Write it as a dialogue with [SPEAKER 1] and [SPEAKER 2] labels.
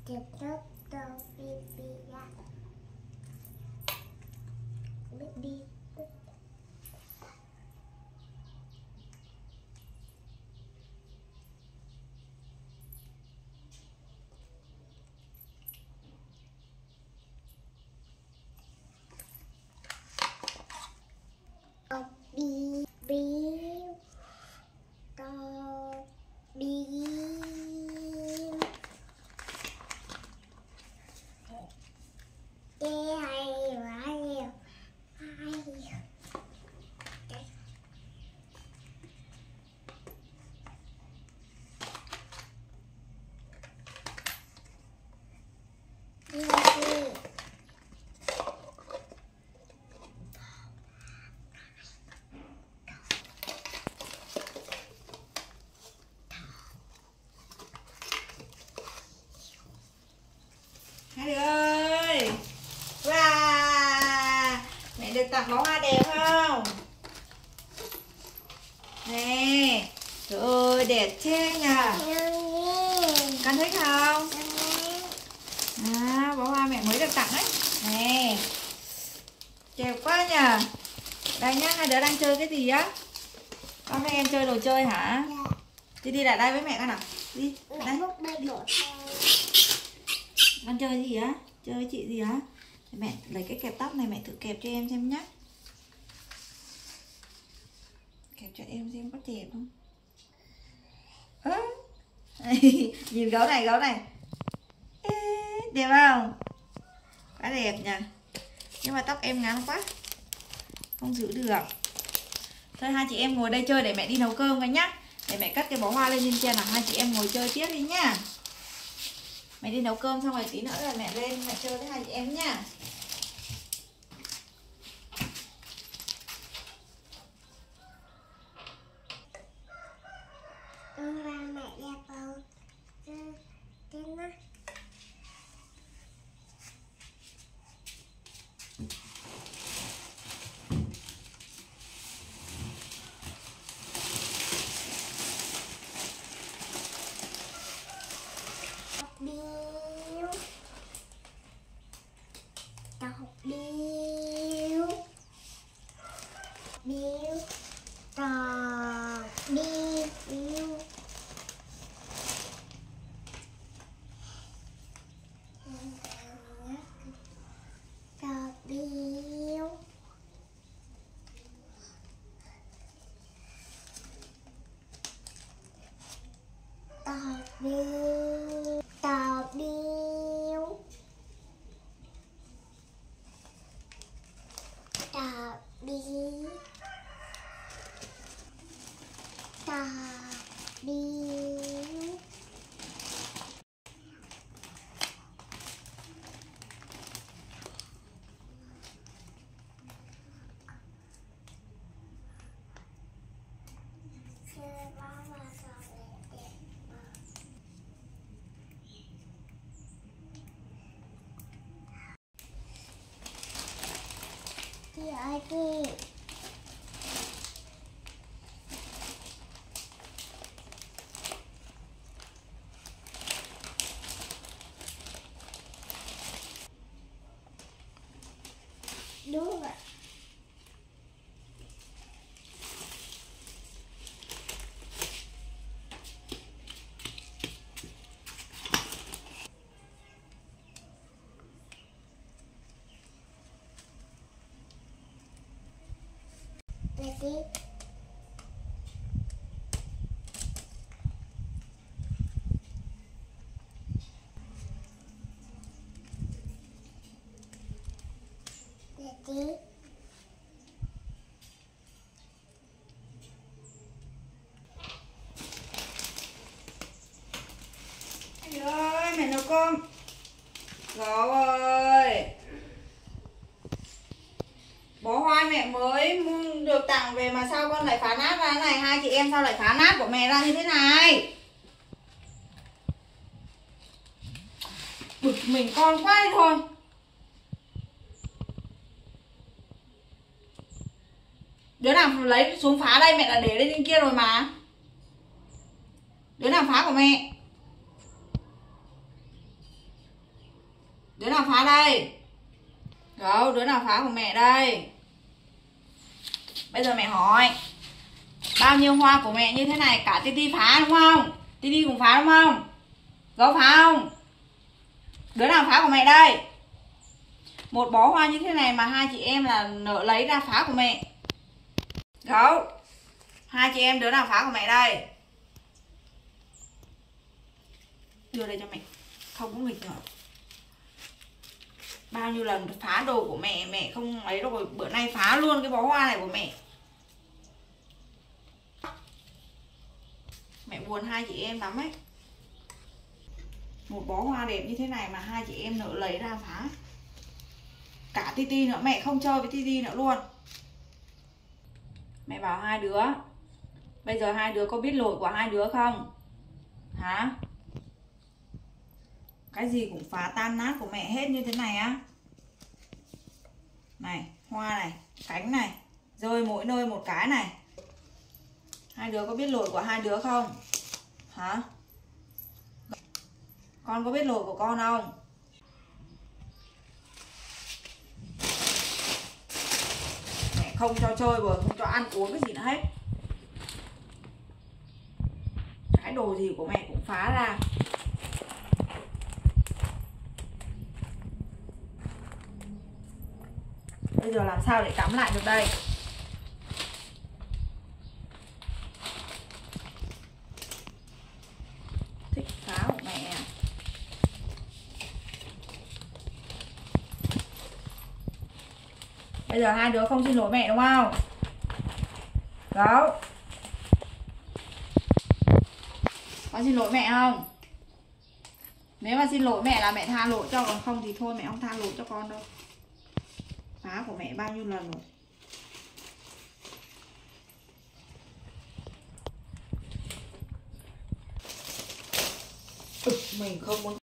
[SPEAKER 1] Hai đứa ơi, wow, mẹ được tặng bó hoa đẹp không? Nè, trời ơi đẹp thế nhỉ? Con thích không? À, bó hoa mẹ mới được tặng đấy. Nè, đẹp quá nhỉ? Đây nhá, hai đứa đang chơi cái gì á? Con mấy em chơi đồ chơi hả? Đi lại đây với mẹ con nào. Đi, đây. Con chơi gì á? Chơi với chị gì á? Mẹ lấy cái kẹp tóc này mẹ thử kẹp cho em xem nhá. Kẹp cho em xem có đẹp không? À. Nhìn gấu này, Ê, đẹp không? Quá đẹp nhỉ. Nhưng mà tóc em ngắn quá, không giữ được. Thôi hai chị em ngồi đây chơi để mẹ đi nấu cơm coi nhá. Để mẹ cất cái bó hoa lên trên trên nào hai chị em ngồi chơi tiếp đi nhá. Mẹ đi nấu cơm xong rồi tí nữa là mẹ lên mẹ chơi với hai chị em nhá.
[SPEAKER 2] Mẹ đẹp không? Tên á. Chị ơi chị. Đúng rồi. Ready? Ready?
[SPEAKER 1] Mẹ ơi, mẹ nấu cơm. Gấu ơi, bó hoa mẹ mới được tặng về mà sao con lại phá nát ra thế này? Hai chị em sao lại phá nát của mẹ ra như thế này? Bực mình con quá đi thôi. Đứa nào lấy xuống phá đây, mẹ đã để lên trên kia rồi mà. Đứa nào phá của mẹ? Đứa nào phá đây? Gấu, đứa nào phá của mẹ đây? Bây giờ mẹ hỏi, bao nhiêu hoa của mẹ như thế này cả Titi phá đúng không? Titi cũng phá đúng không? Gấu phá không? Đứa nào phá của mẹ đây? Một bó hoa như thế này mà hai chị em là nỡ lấy ra phá của mẹ. Gấu, hai chị em đứa nào phá của mẹ đây? Đưa đây cho mẹ. Không có nghịch nữa. Bao nhiêu lần phá đồ của mẹ, mẹ không ấy rồi, bữa nay phá luôn cái bó hoa này của mẹ. Mẹ buồn hai chị em lắm ấy. Một bó hoa đẹp như thế này mà hai chị em nỡ lấy ra phá. Cả Titi nữa, mẹ không chơi với Titi nữa luôn. Mẹ bảo hai đứa, bây giờ hai đứa có biết lỗi của hai đứa không? Hả? Cái gì cũng phá tan nát của mẹ hết như thế này á. Này, hoa này, cánh này, rơi mỗi nơi một cái này. Hai đứa có biết lỗi của hai đứa không? Hả? Con có biết lỗi của con không? Mẹ không cho chơi rồi, không cho ăn uống cái gì nữa hết. Cái đồ gì của mẹ cũng phá ra. Bây giờ làm sao để cắm lại được đây? Thích phá của mẹ. Bây giờ hai đứa không xin lỗi mẹ đúng không? Gấu, con xin lỗi mẹ không? Nếu mà xin lỗi mẹ là mẹ tha lỗi cho, còn không thì thôi mẹ không tha lỗi cho con đâu. Phá của mẹ bao nhiêu lần rồi. Mình không muốn